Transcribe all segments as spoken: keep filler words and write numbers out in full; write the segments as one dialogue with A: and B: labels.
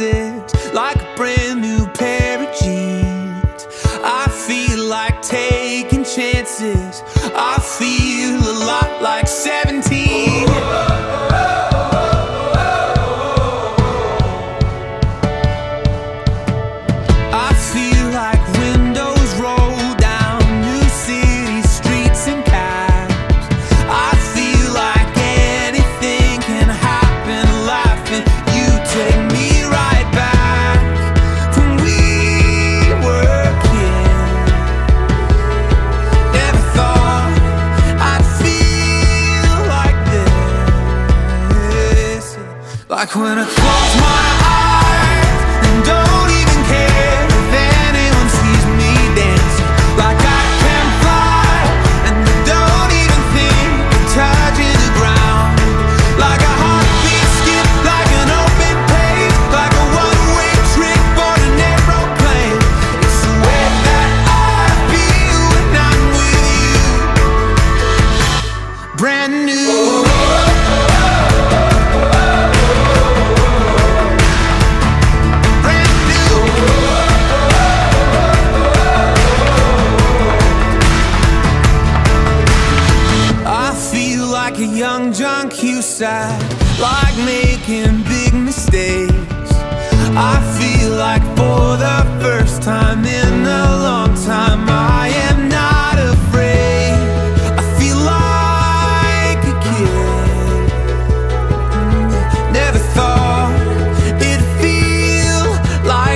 A: chances, like a brand new pair of jeans. I feel like taking chances. I feel a lot like seventeen. I feel like windows roll down new city streets and cabs. I feel like anything can happen, laughing. You take me right back when we were kids. Never thought I'd feel like this. Like when I close my eyes and don't even care if anyone sees me dancing. Like I can fly and I don't even think of touching the ground. Like a heartbeat skip, like an open page, like a one-way trip on an aeroplane. It's the way that I feel when I'm with you. Brand new. Like a young John Cusack, like making big mistakes. I feel like for the first time in a long time I am not afraid. I feel like a kid. Never thought it'd feel like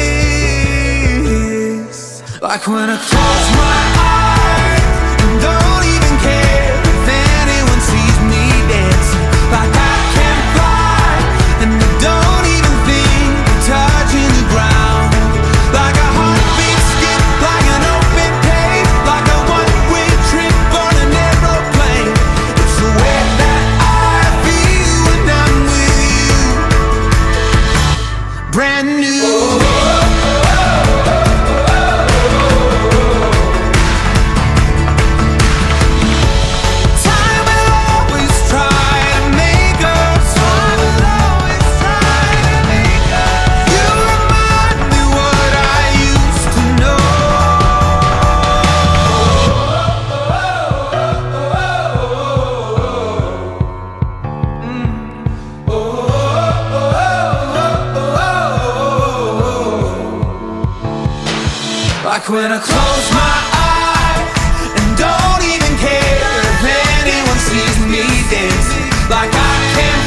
A: this. Like when I close my eyes and don't even care if anyone sees me dancing. Like I can fly and I don't even think of touching the ground. Like a heartbeat skip, like an open page, like a one-way trip on an aeroplane. It's the way that I feel when I'm with you. Brand new. Like when I close my eyes and don't even care if anyone sees me dancing. Like I can